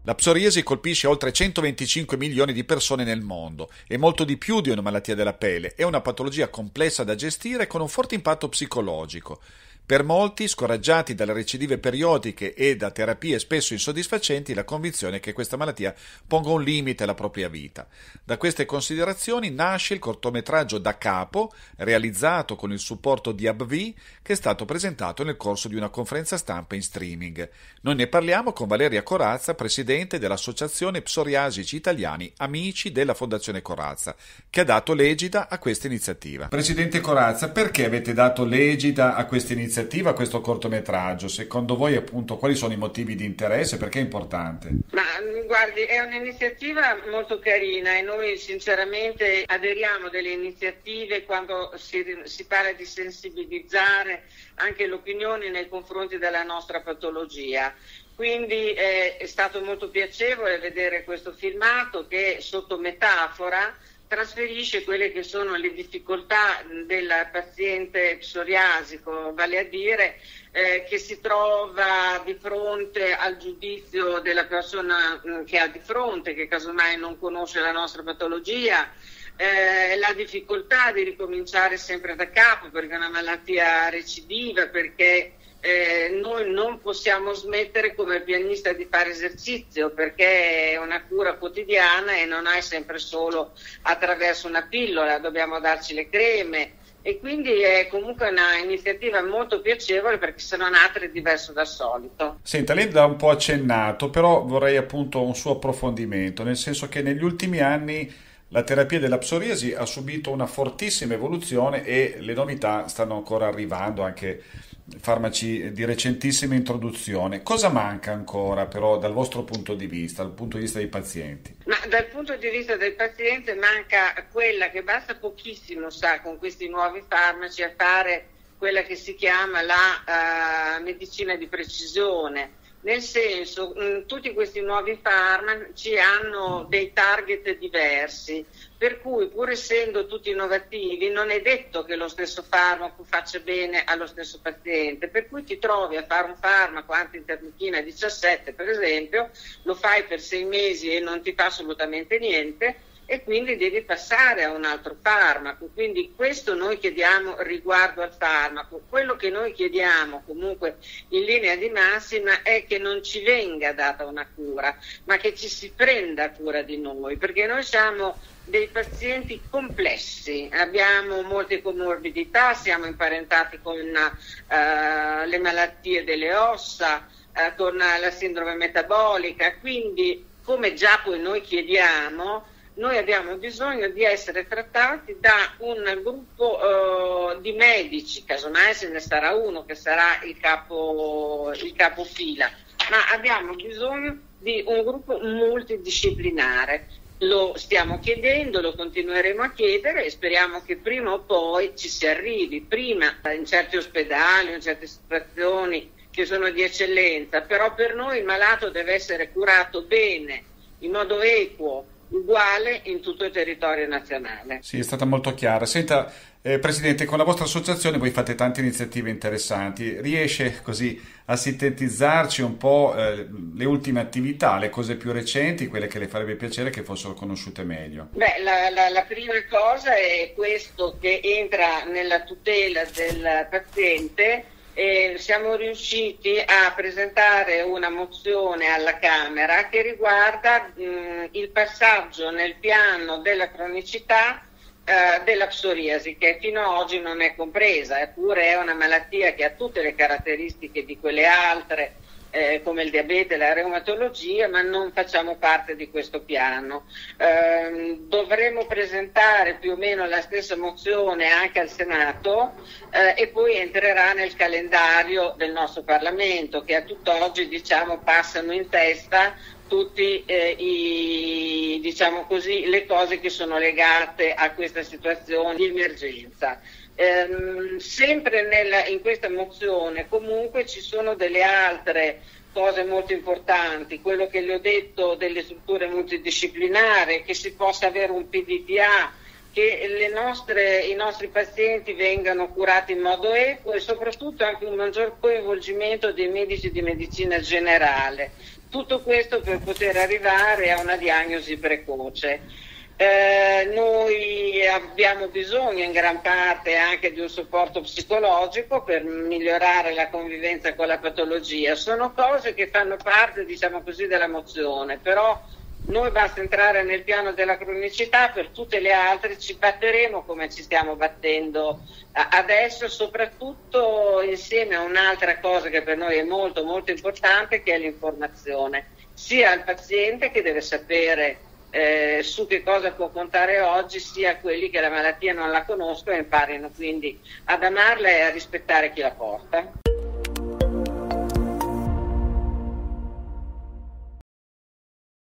La psoriasi colpisce oltre 125 milioni di persone nel mondo, è molto di più di una malattia della pelle, è una patologia complessa da gestire con un forte impatto psicologico. Per molti, scoraggiati dalle recidive periodiche e da terapie spesso insoddisfacenti, la convinzione è che questa malattia ponga un limite alla propria vita. Da queste considerazioni nasce il cortometraggio Da Capo, realizzato con il supporto di AbbVie, che è stato presentato nel corso di una conferenza stampa in streaming. Noi ne parliamo con Valeria Corazza, presidente dell'Associazione Psoriasici Italiani Amici della Fondazione Corazza, che ha dato l'egida a questa iniziativa. Presidente Corazza, perché avete dato l'egida a questa iniziativa, a questo cortometraggio? Secondo voi, appunto, quali sono i motivi di interesse? Perché è importante? Ma guardi, è un'iniziativa molto carina e noi sinceramente aderiamo delle iniziative quando si parla di sensibilizzare anche l'opinione nei confronti della nostra patologia. Quindi è stato molto piacevole vedere questo filmato che sotto metafora trasferisce quelle che sono le difficoltà del paziente psoriasico, vale a dire che si trova di fronte al giudizio della persona che ha di fronte, che casomai non conosce la nostra patologia, la difficoltà di ricominciare sempre da capo perché è una malattia recidiva, perché noi non possiamo smettere come pianista di fare esercizio perché è una cura quotidiana e non è sempre solo attraverso una pillola, dobbiamo darci le creme e quindi è comunque una iniziativa molto piacevole perché sono nate diverso dal solito. Senta, lei l'ha un po' accennato, però vorrei appunto un suo approfondimento, nel senso che negli ultimi anni la terapia della psoriasi ha subito una fortissima evoluzione e le novità stanno ancora arrivando, anche farmaci di recentissima introduzione. Cosa manca ancora però dal vostro punto di vista, dal punto di vista dei pazienti? Ma dal punto di vista del paziente manca quella che basta pochissimo, sa, con questi nuovi farmaci a fare quella che si chiama la medicina di precisione. Nel senso, tutti questi nuovi farmaci hanno dei target diversi, per cui pur essendo tutti innovativi non è detto che lo stesso farmaco faccia bene allo stesso paziente, per cui ti trovi a fare un farmaco anti-interleuchina 17 per esempio, lo fai per 6 mesi e non ti fa assolutamente niente, e quindi devi passare a un altro farmaco. Quindi questo noi chiediamo riguardo al farmaco. Quello che noi chiediamo comunque in linea di massima è che non ci venga data una cura, ma che ci si prenda cura di noi, perché noi siamo dei pazienti complessi, abbiamo molte comorbidità, siamo imparentati con le malattie delle ossa, con la sindrome metabolica, quindi come già poi noi chiediamo, noi abbiamo bisogno di essere trattati da un gruppo di medici, casomai se ne sarà uno che sarà il capofila, ma abbiamo bisogno di un gruppo multidisciplinare. Lo stiamo chiedendo, lo continueremo a chiedere e speriamo che prima o poi ci si arrivi, prima in certi ospedali, in certe situazioni che sono di eccellenza, però per noi il malato deve essere curato bene, in modo equo, uguale in tutto il territorio nazionale. Sì, è stata molto chiara. Senta, Presidente, con la vostra associazione voi fate tante iniziative interessanti. Riesce così a sintetizzarci un po' le ultime attività, le cose più recenti, quelle che le farebbe piacere che fossero conosciute meglio? Beh, la prima cosa è questo che entra nella tutela del paziente. Siamo riusciti a presentare una mozione alla Camera che riguarda il passaggio nel piano della cronicità della psoriasi, che fino ad oggi non è compresa, eppure è una malattia che ha tutte le caratteristiche di quelle altre, come il diabete e la reumatologia, ma non facciamo parte di questo piano. Dovremo presentare più o meno la stessa mozione anche al Senato e poi entrerà nel calendario del nostro Parlamento, che a tutt'oggi passano in testa tutti le cose che sono legate a questa situazione di emergenza. Sempre in questa mozione comunque ci sono delle altre cose molto importanti, quello che le ho detto delle strutture multidisciplinari, che si possa avere un PDTA che i nostri pazienti vengano curati in modo equo e soprattutto anche un maggior coinvolgimento dei medici di medicina generale. Tutto questo per poter arrivare a una diagnosi precoce. Noi abbiamo bisogno in gran parte anche di un supporto psicologico per migliorare la convivenza con la patologia. Sono cose che fanno parte, diciamo così, della mozione, però noi basta entrare nel piano della cronicità, per tutte le altre ci batteremo come ci stiamo battendo adesso, soprattutto insieme a un'altra cosa che per noi è molto molto importante, che è l'informazione, sia al paziente che deve sapere su che cosa può contare oggi, sia quelli che la malattia non la conoscono e imparino quindi ad amarla e a rispettare chi la porta.